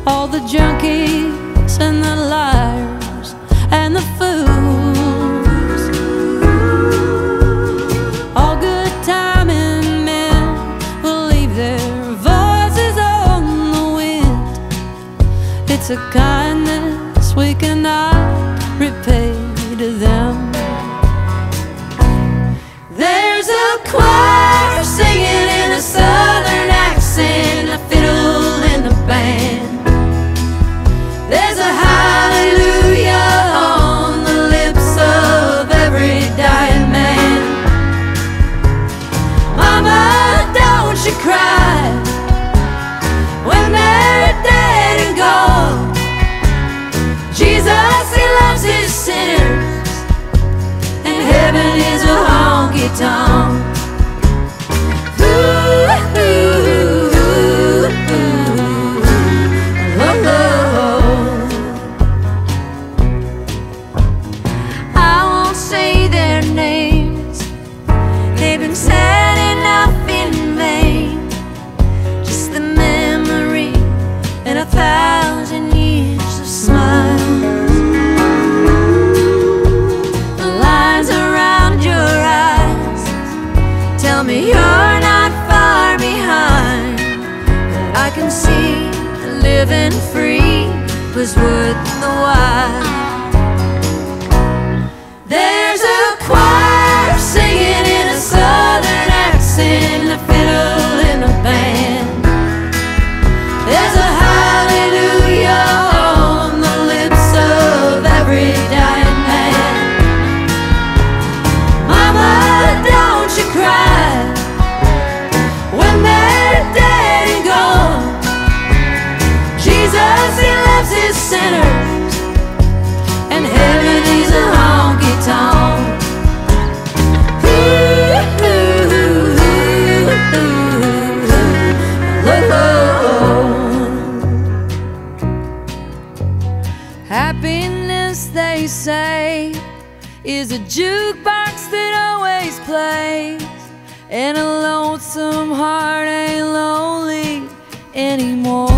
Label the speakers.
Speaker 1: all the junkies and the liars and the fools, all good timing men will leave their voices on the wind. It's a kindness we cannot repay to them. There's a choir singing in a southern accent, a fiddle in the band. There's a hallelujah on the lips of every dying man. Mama, don't you cry when they're dead and gone. Jesus, he loves his sinners, and heaven is a honky tonk. I won't say their names, they've been said enough in vain. Just the memory and 1,000 years of smiles. The lines around your eyes tell me you're not far behind. I can see living free was worth the while. There's a choir singing in a southern accent, a fiddle in a band. There's a hallelujah on the lips of every dying man. Mama, don't you cry when they're dead and gone. Jesus, he loves his sinners, and heaven is a honky tonk. Happiness, they say, is a jukebox that always plays, and a lonesome heart ain't lonely anymore.